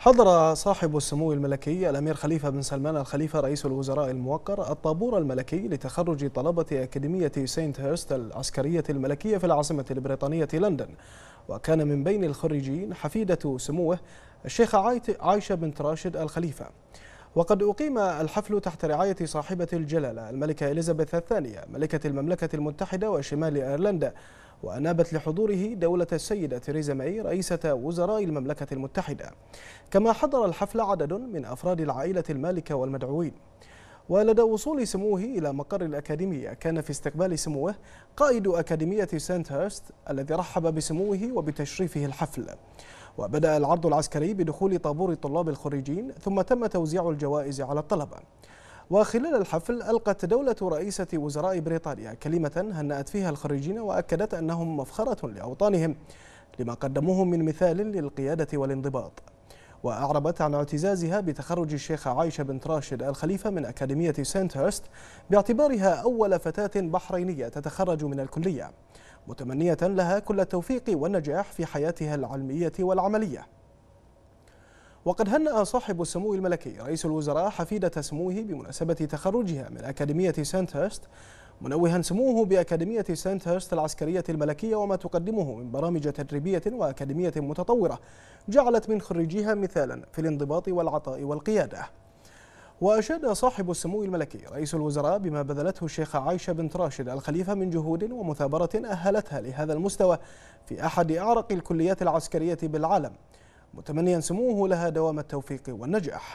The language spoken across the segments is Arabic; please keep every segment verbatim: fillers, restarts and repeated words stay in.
حضر صاحب السمو الملكي الأمير خليفة بن سلمان الخليفة رئيس الوزراء الموقر الطابور الملكي لتخرج طلبة أكاديمية سينت هيرست العسكرية الملكية في العاصمة البريطانية لندن. وكان من بين الخريجين حفيدة سموه الشيخة عايشة بنت راشد الخليفة. وقد أقيم الحفل تحت رعاية صاحبة الجلالة الملكة إليزابيث الثانية ملكة المملكة المتحدة وشمال أيرلندا، وأنابت لحضوره دولة السيدة تيريزا ماي رئيسة وزراء المملكة المتحدة. كما حضر الحفل عدد من أفراد العائلة المالكة والمدعوين. ولدى وصول سموه إلى مقر الأكاديمية كان في استقبال سموه قائد أكاديمية سانت هيرست الذي رحب بسموه وبتشريفه الحفل. وبدأ العرض العسكري بدخول طابور الطلاب الخريجين، ثم تم توزيع الجوائز على الطلبة. وخلال الحفل ألقت دولة رئيسة وزراء بريطانيا كلمة هنأت فيها الخريجين، وأكدت أنهم مفخرة لأوطانهم لما قدموه من مثال للقيادة والانضباط. وأعربت عن اعتزازها بتخرج الشيخة عايشة بنت راشد الخليفة من أكاديمية سانت هيرست باعتبارها أول فتاة بحرينية تتخرج من الكلية، متمنية لها كل التوفيق والنجاح في حياتها العلمية والعملية. وقد هنأ صاحب السمو الملكي رئيس الوزراء حفيدة سموه بمناسبة تخرجها من أكاديمية سانت هيرست، منوها سموه بأكاديمية سانت هيرست العسكرية الملكية وما تقدمه من برامج تدريبية وأكاديمية متطورة جعلت من خريجيها مثالا في الانضباط والعطاء والقيادة. وأشاد صاحب السمو الملكي رئيس الوزراء بما بذلته الشيخة عايشة بنت راشد الخليفة من جهود ومثابرة أهلتها لهذا المستوى في أحد أعرق الكليات العسكرية بالعالم، متمنيا سموه لها دوام التوفيق والنجاح.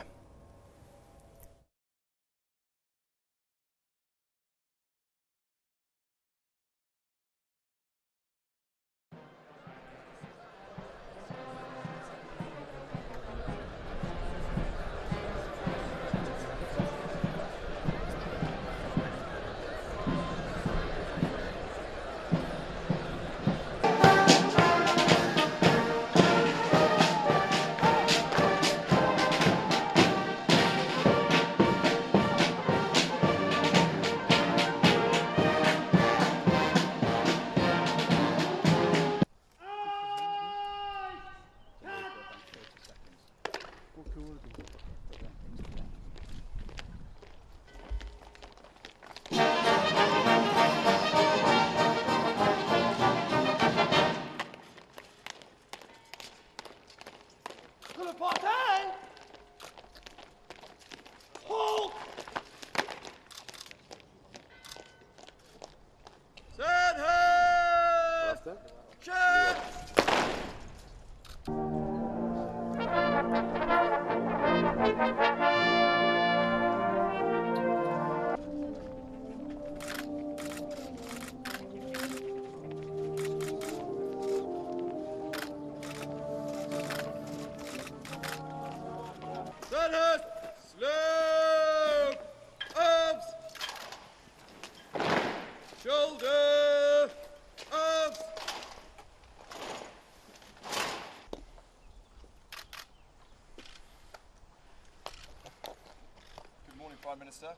Prime Minister.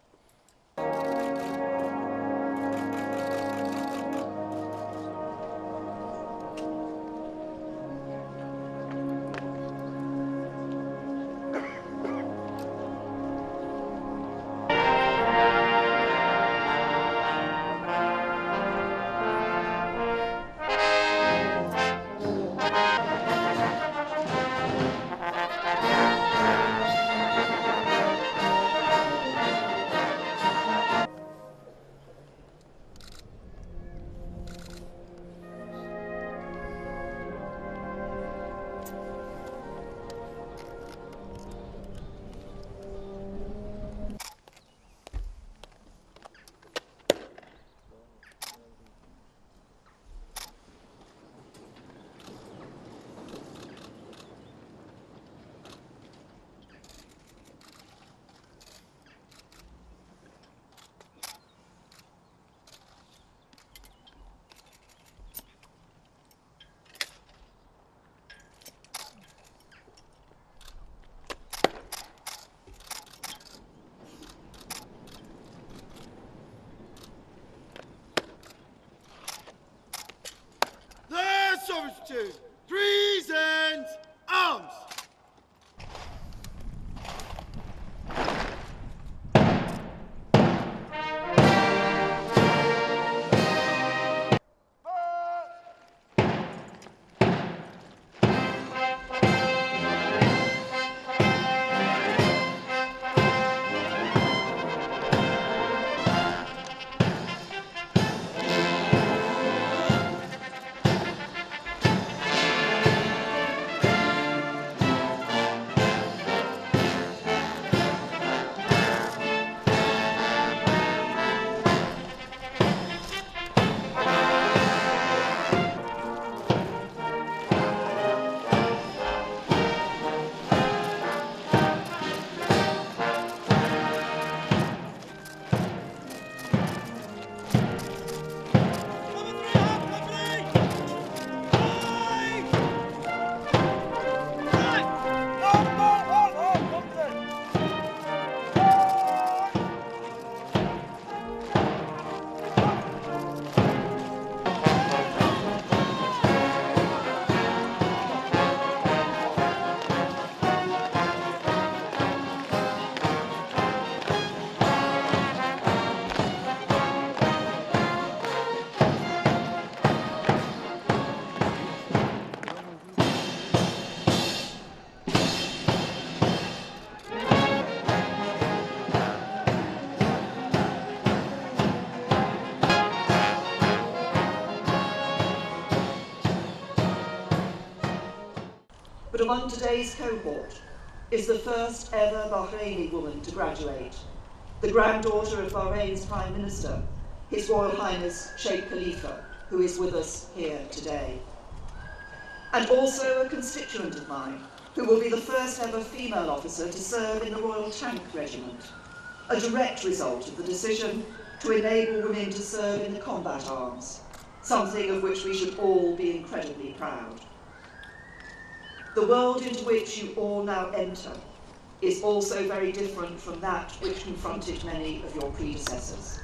but among today's cohort is the first ever Bahraini woman to graduate, the granddaughter of Bahrain's Prime Minister, His Royal Highness Sheikh Khalifa, who is with us here today. And also a constituent of mine, who will be the first ever female officer to serve in the Royal Tank Regiment, a direct result of the decision to enable women to serve in the combat arms, something of which we should all be incredibly proud. The world into which you all now enter is also very different from that which confronted many of your predecessors.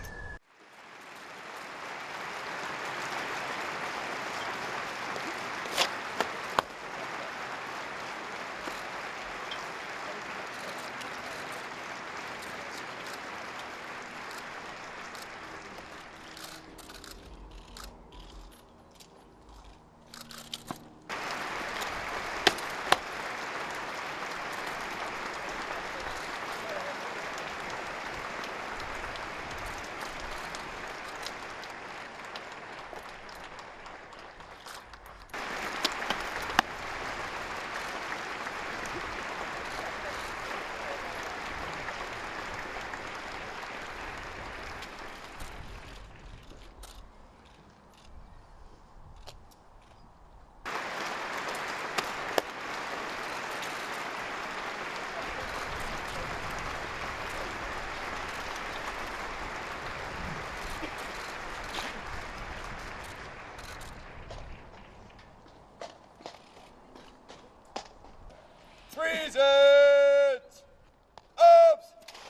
Treason! Ups!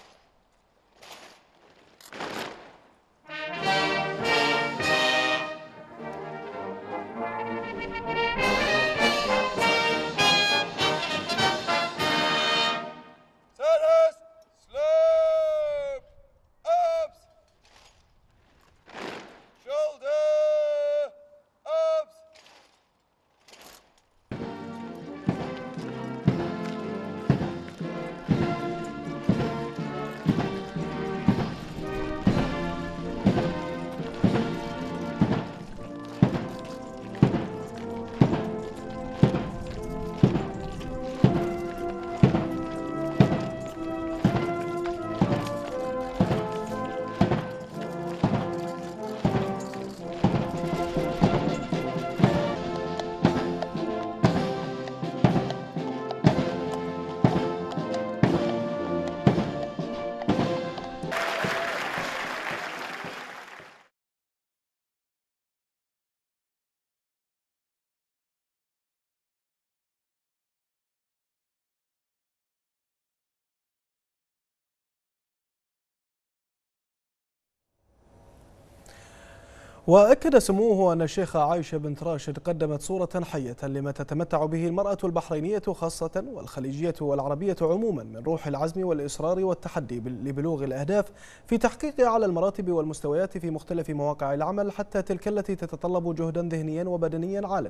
Sandhurst! Slope! Ups! Shoulder! Ups! وأكد سموه أن الشيخة عائشة بنت راشد قدمت صورة حية لما تتمتع به المرأة البحرينية خاصة والخليجية والعربية عموما من روح العزم والإصرار والتحدي لبلوغ الأهداف في تحقيق على المراتب والمستويات في مختلف مواقع العمل حتى تلك التي تتطلب جهدا ذهنيا وبدنيا عالا.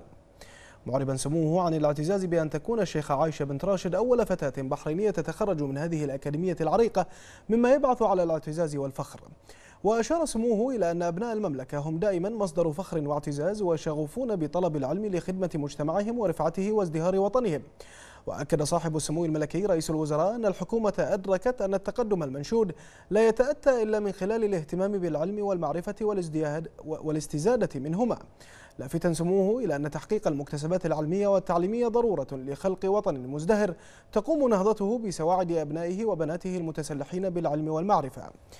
معربا سموه عن الاعتزاز بأن تكون الشيخة عائشة بنت راشد أول فتاة بحرينية تتخرج من هذه الأكاديمية العريقة، مما يبعث على الاعتزاز والفخر. وأشار سموه إلى أن أبناء المملكة هم دائما مصدر فخر واعتزاز وشغوفون بطلب العلم لخدمة مجتمعهم ورفعته وازدهار وطنهم. وأكد صاحب السمو الملكي رئيس الوزراء أن الحكومة أدركت أن التقدم المنشود لا يتأتى إلا من خلال الاهتمام بالعلم والمعرفة والازدياد والاستزادة منهما، لافتا سموه إلى أن تحقيق المكتسبات العلمية والتعليمية ضرورة لخلق وطن مزدهر تقوم نهضته بسواعد أبنائه وبناته المتسلحين بالعلم والمعرفة.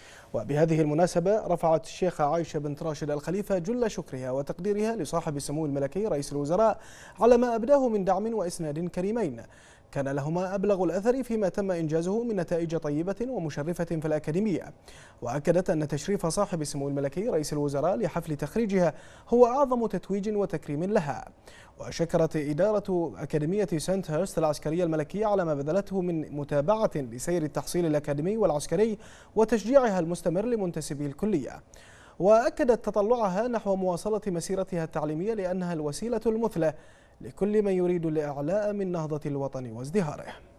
وبهذه المناسبة رفعت الشيخة عائشة بنت راشد الخليفة جل شكرها وتقديرها لصاحب السمو الملكي رئيس الوزراء على ما أبداه من دعم وإسناد كريمين كان لهما أبلغ الأثر فيما تم إنجازه من نتائج طيبة ومشرفة في الأكاديمية. وأكدت أن تشريف صاحب السمو الملكي رئيس الوزراء لحفل تخريجها هو أعظم تتويج وتكريم لها. وشكرت إدارة أكاديمية ساندهرست العسكرية الملكية على ما بذلته من متابعة لسير التحصيل الأكاديمي والعسكري وتشجيعها المستمر لمنتسبي الكلية. وأكدت تطلعها نحو مواصلة مسيرتها التعليمية لأنها الوسيلة المثلى لكل من يريد الإعلاء من نهضة الوطن وازدهاره.